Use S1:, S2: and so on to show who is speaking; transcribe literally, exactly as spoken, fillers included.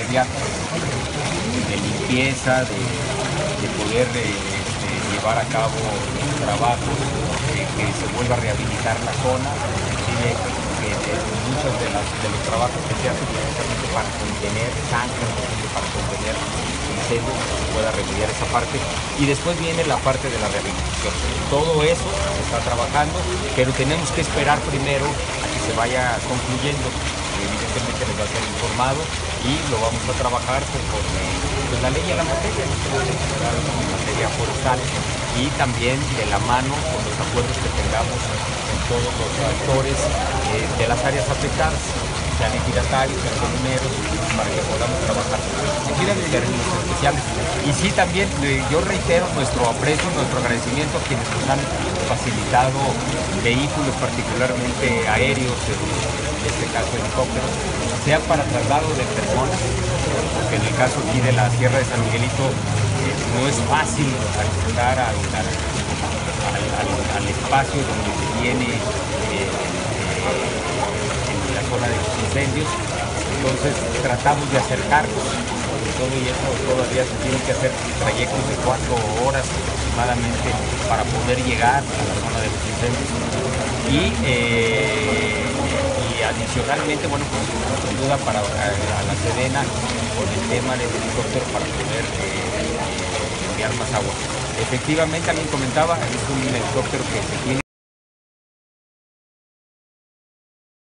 S1: inmediata, de limpieza, de, de poder eh, este, llevar a cabo trabajos, eh, que se vuelva a rehabilitar la zona, inclusive que eh, muchos de, las, de los trabajos que se hacen precisamente para contener sangre, para contener incendios, que se pueda remediar esa parte. Y después viene la parte de la rehabilitación. Todo eso se está trabajando, pero tenemos que esperar primero a que se vaya concluyendo. Evidentemente les va a ser informado y lo vamos a trabajar conforme pues, la ley en la materia, en materia forestal, y también de la mano con los acuerdos que tengamos con todos los actores eh, de las áreas afectadas, sean ejidatarios, sean comuneros, para que podamos trabajar en términos especiales. Y sí, también eh, yo reitero nuestro aprecio, nuestro agradecimiento a quienes nos han facilitado vehículos, particularmente aéreos, en este caso helicópteros, sea para traslado de personas, porque en el caso aquí de la Sierra de San Miguelito eh, no es fácil acceder al, al, al, al espacio donde se tiene eh, en la zona de los incendios. Entonces tratamos de acercarnos, sobre todo, y eso todavía se tienen que hacer trayectos de cuatro horas aproximadamente para poder llegar a la zona de los incendios. Y, eh, y adicionalmente, bueno, pues nos ayuda para, a, a la Sedena con el tema del helicóptero para poder eh, enviar más agua. Efectivamente, también comentaba, es un helicóptero que se tiene